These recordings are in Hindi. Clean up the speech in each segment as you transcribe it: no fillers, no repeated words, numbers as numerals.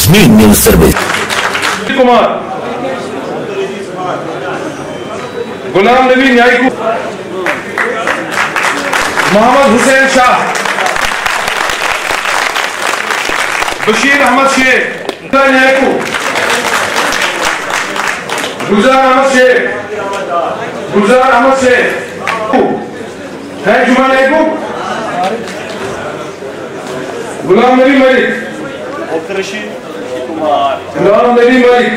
Kashmir news service. कुमार, गुलाम नबी न्यायकू, मोहम्मद हुसैन शाह, बशीर अहमद शेख न्यायकू, गुलजार अहमद शेख है जुमा न्यायकू, गुलाम नबी मलिक, गुलाम नबी मलिक,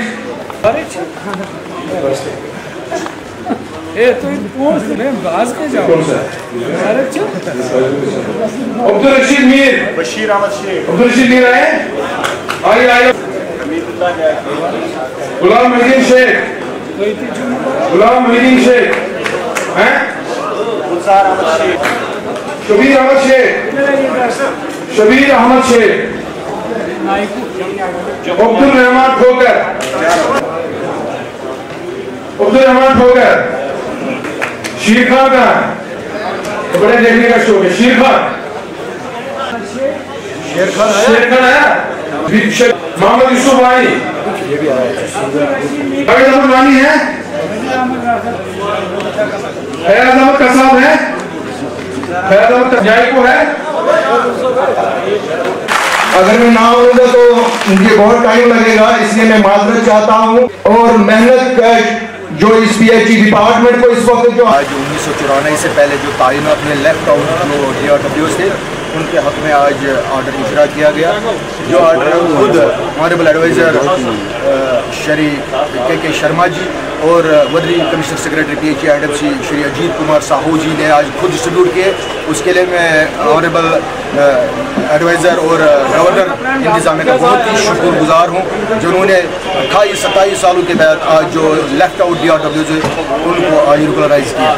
अब्दुल रशीद मीर, बशीर अहमद शेख, अब्दुल रशीद मीर आए, आइए गुलाम मोहिद्दीन शेख, गुलाम मोहिद्दीन शेख हैं, गुलजार अहमद शेख, शबीर अहमद शेख, शबीर अहमद शेख, अब्दुल रहमान ठोकर, अब्दुल रहमान ठोकर, शीर खान का बड़े देखने का शौक है, शीर खान आया, मोहम्मद यूसुफ वानी, अभी अहमद वानी है, फैज अहमद कसाब है, फैज अहमद न्यायकू है। अगर मैं ना आऊंगा तो मुझे बहुत टाइम लगेगा, इसलिए मैं माजरत चाहता हूँ। और मेहनत जो इस पीएचई डिपार्टमेंट को इस वक्त जो आज 1994 से पहले जो तायिनात में लेफ्ट आउट जो DRWs थे उनके हक में आज ऑर्डर इशरा किया गया। जो ऑर्डर खुद ऑनरेबल एडवाइज़र श्री के शर्मा जी और वदरी commissioner secretary PHE IDFC Shri Ajit Kumar Sahu ji ने आज खुद डिस्ट्रीब्यूट किए। उसके लिए मैं ऑनरेबल एडवाइज़र और गवर्नर इंतजामिया का बहुत ही शुक्रगुजार हूँ, जिन्होंने 28-27 सालों के बाद आज जो लेफ्ट आउट DRWs उनको आज रेगुलराइज किया।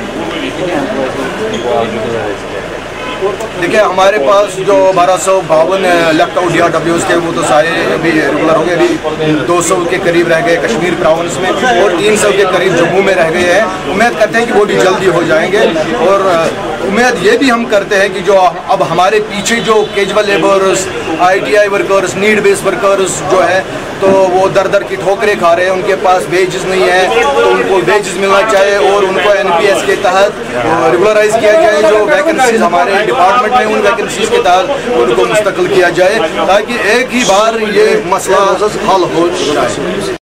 देखिए हमारे पास जो 1252 लेफ्ट आउट DRWs थे वो तो सारे अभी रेगुलर हो गए। अभी 200 के करीब रह गए कश्मीर प्रोविंस में और 300 के करीब जम्मू में रह गए हैं। उम्मीद करते हैं कि वो भी जल्दी हो जाएंगे और उम्मीद ये भी हम करते हैं कि जो अब हमारे पीछे जो casual labours, ITI workers, need based workers जो है तो वो दर दर की ठोकरें खा रहे हैं, उनके पास वेजेस नहीं है, तो उनको वेजेस मिलना चाहिए और उनको NPS के तहत रेगुलराइज किया जाए। जो वैकेंसीज हमारे डिपार्टमेंट में उन वैकेंसीज के तहत उनको मुस्तकिल किया जाए ताकि एक ही बार ये मसला हल हो जाए।